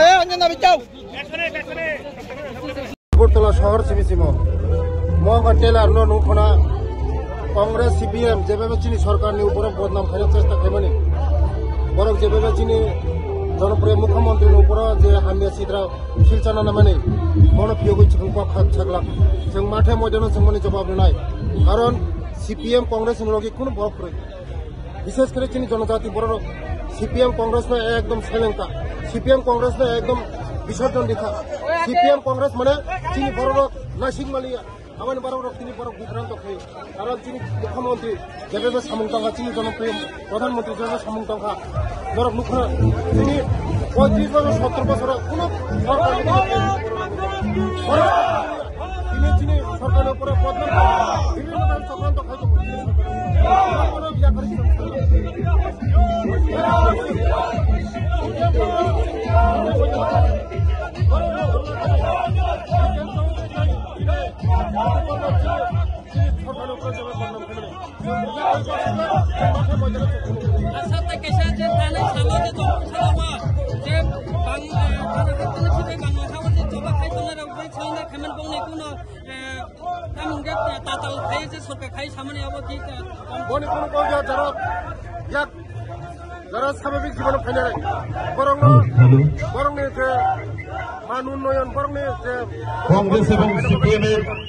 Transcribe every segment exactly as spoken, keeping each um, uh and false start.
আগরতলা শহর সিমিসিম মহাঙ্গা টেলার নুখনা কংগ্রেস সিপিএম যেভাবে চিনি সরকারনি উপরে বদনাম খাইয়ার চেষ্টা খাইমানি বরং যেভাবে চিনি জনপ্রিয় মুখ্যমন্ত্রীর উপরে যে হামিয়া সিদ্রা শিলচানা নামানি মনে পিওগৈ চিকুং ছাগলাম जों माथे मयदानाव जों माने जवाब होनाय कारण सीपीएम कांग्रेस लगे कोनो बरफ रही विशेष कर चीनी जनजाति बड़ो सीपीएम कांग्रेस में एकदम श्रीलंका सीपीएम कांग्रेस में एकदम विसर्जन दिखा सीपीएम कांग्रेस माने चीनी बड़ो नासिक मालिया आमानि बड़ो चीनी बड़ो विभ्रांत खाई कारण चीनी मुख्यमंत्री जेबे सामुंगतांगा चीनी जनप्रिय प्रधानमंत्री जेबे सामुंगतांगा बरफ नुखना चीनी पैंतीस बছর सत्तर बছर कोनो चीनी सरकार विभिन्न चक्रांत जरा स्वाभाविक जीवन फैनाय बरं बरं मान उन्नयन बरं कांग्रेस एवं सीपीएम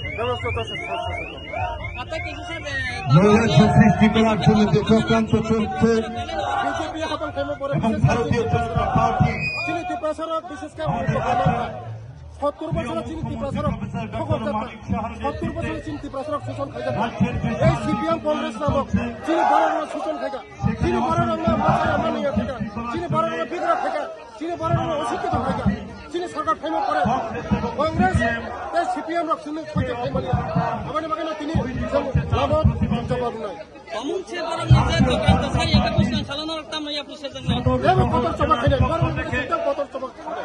সৃষ্টি করার জন্য যে চক্রান্ত চলছে এবং ভারতীয় জনতা পার্টি বিশেষ সত্তর বছর চিন্তি প্রচারক সত্তর বছর চিন্তি প্রচারক শোষণ খাইগা এই সিপিএম কংগ্রেস নামক চিনি বড় বড় শোষণ খাইগা চিনি বড় বড় মানিয়া খাইগা চিনি বড় বড় বিগ্রহ খাইগা চিনি বড় বড় অশিক্ষিত খাইগা চিনি সরকার ফাইম করে কংগ্রেস এই সিপিএম রক শুনে খাইতে ফাইমালিয়া আমাদের বাগানে তিনি লাভত জবাব নাই অমুছে বড় নিজে চক্রান্ত সারি একটা প্রশ্ন চালানোর তাম নাই আপনি সেজন নাই এমন কত চমক খাইলে বড় বড় কত চমক খাইলে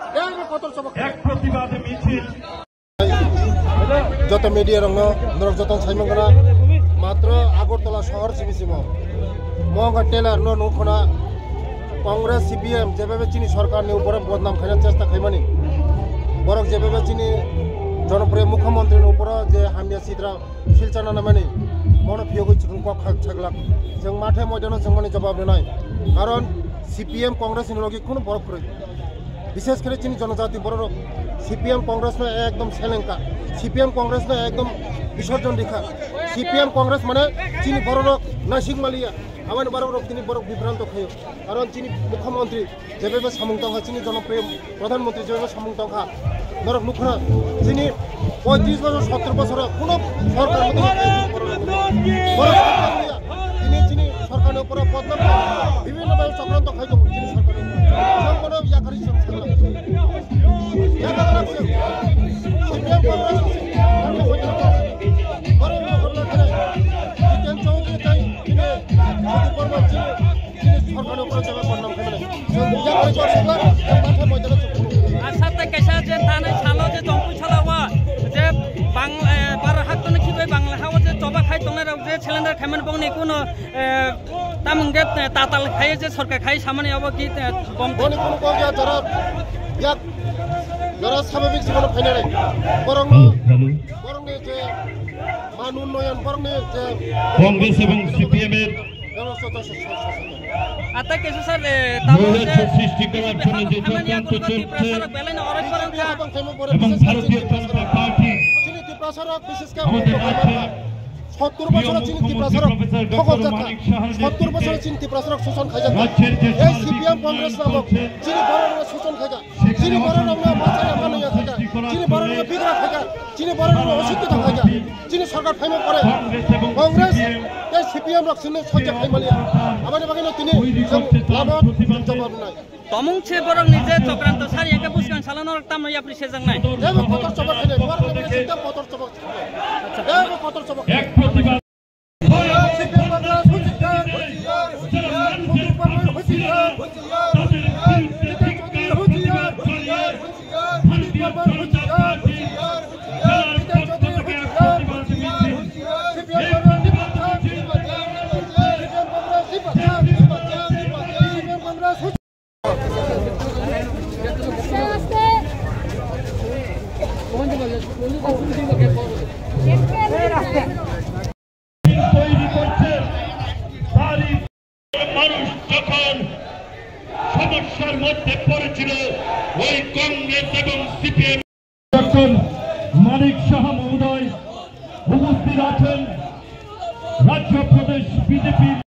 যত মিডিয়া রং নরক যতন সাইমंगना मात्र আগরতলা শহর সিমিসিম মহাঙ্গা টেলার নুখনা কংগ্রেস সিপিএম যেভাবে চিনি সরকারনি উপরে বদনাম খাইয়ার চেষ্টা খাইমানি বরং যেভাবে চিনি জনপ্রিয় মুখ্যমন্ত্রীর উপরে যে হামিয়া সিদ্রা শিলচানা নামানি মনে পিওগৈ চিকুং ছাগলাম जों माथे मयदानाव जों माने जवाब होनाय कारण सीपीएम कांग्रेस लगे कोनो बरफ रही विशेष कर चीनी जनजाति बड़ो सीपीएम कांग्रेस में एकदम श्रीलंका सीपीएम कांग्रेस में एकदम विसर्जन दिखा सीपीएम कांग्रेस माने चीनी बड़ो नासिक मालिया आमानि बड़ो चीनी बड़ो विभ्रांत खाई कारण चीनी मुख्यमंत्री जेबे सामुंगतांगा चीनी जनप्रिय प्रधानमंत्री जेबे सामुंगतांगा नरक नुखना चीनी पैंतीस बছর सत्तर बছर कोनो सरकार चीनी चीनी सरकार बदनाम विभिन्न चक्रांत खाई चीनी सिलेंडर खाइमन बंगनी कोनो तामंगे ताताल खाइ जे सरकार खाइ सामान्य अब कि कम बनि कोनो गया जरा या जरा स्वाभाविक जीवन फैनाय बरं बरं जे मान उन्नयन बरं जे कांग्रेस एवं सीपीएम এর आता कैसे सर সৃষ্টি করার জন্য যে চক্রান্ত চলছে এবং ভারতীয় জনতা পার্টি চিনি প্রচারক বিশেষ করে সত্তর বছর চিন্তি প্রচারক সত্তর বছর চিন্তি প্রচারক শোষণ খাইগা এই সিপিএম কংগ্রেস নামক চিনি বড় বড় শোষণ খাইগা চিনি বড় বড় মানিয়া খাইগা চিনি বড় বড় বিগ্রহ খাইগা চিনি বড় বড় অশিক্ষিত খাইগা চিনি সরকার ফাইম করে কংগ্রেস এই সিপিএম রক শুনে সহ্য ফাইমালিয়া আমাদের বাগানে তিনি লাভত জবাব নাই তমুছে বরং নিজে চক্রান্ত সারি একটা প্রশ্ন চালানোর তাম নাই আপনি সেজন নাই এমন কত চমক খাইলে বড় বড় চিন্তা কত চমক আচ্ছা এমন কত চমক এক প্রতিবাদ তৈরি করছে তারই মানুষ যখন সমস্যার মধ্যে পড়েছিল ওই কংগ্রেস এবং সিপিএম ডক্টর মানিক শাহ মহোদয় উপস্থিত আছেন রাজ্য প্রদেশ বিজেপি